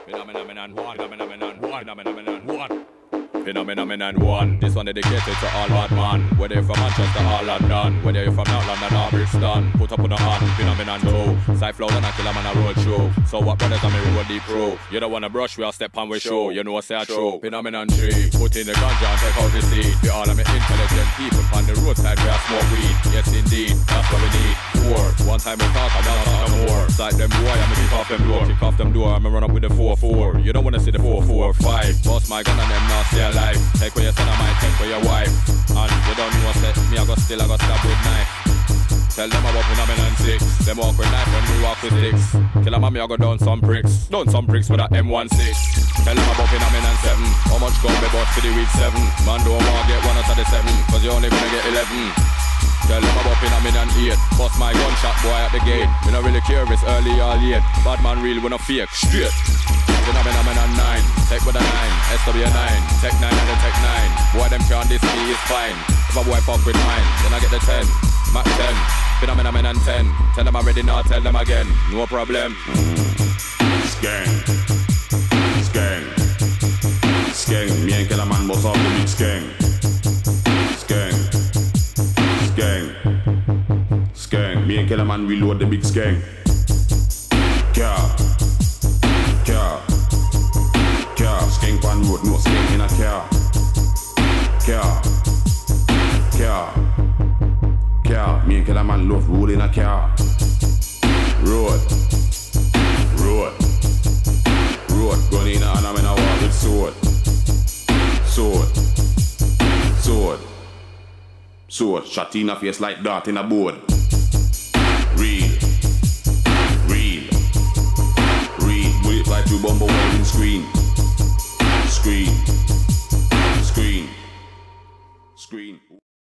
Phenomenon one. Phenomenon one. Phenomenon one. This one dedicated to all bad man. Whether you're from Manchester or London, whether you're from North London or Brixton, put up on the hand. Phenomenon two. Side flow and I kill a man a road show. So what brothers I'm a road deep pro. You don't wanna brush, we'll step on we show. You know what say I true. Phenomenon three. Put in the ganja and take out the seed. We all are intelligent people on the roadside we are smoke weed. Yes indeed, that's what we need. Four. One time we talk and now talk no more. Side them boy, I'ma kick off them door. Kick off them door, I'ma run up with the 4-4. You don't wanna see the 4-4-5. Boss my gun and them not stay alive. Take for your son, I might take for your wife. And you don't know what's it. Me I go still, I go stab with knife. Tell them about phenomenon 6. Them walk with knife when we walk with sticks. Kill a mommy, I go down some bricks. Down some bricks with a M16. Tell them about phenomenon 7. How much gun we bought for the week 7? Man don't want get 1 out of the 7. Cause you only gonna get 11. Tell them about phenomenon 8. Bust my gunshot boy at the gate. Me not really care if it's early or late. Bad man real, we no fake. Straight. Phenomenon 9. Tech with a 9. SW9. Tech 9 and the Tech 9. Boy them can't diss me, it's fine. If a boy fuck with mine, then I get the 10. Mac 10. Phenomenon 10. Tell them I'm ready now, tell them again. No problem. Skeng. Skeng. Skeng. Me and Killer Man boss off the big skeng. Skeng. Skeng. Skeng. Me and Killer Man reload the big skeng. Car. Car. Car. Skeng pan road, no skeng in a car. Car. Car. Car. Me and Killer Man love road in a car. Road. Road. Road. Gun in a hand, I'm in a war with sword. Sword. Sword. Sword. Shot in a face like dart in a board. Real. Real. Real. Bullet fly through bumble welding screen. Screen. Screen. Screen.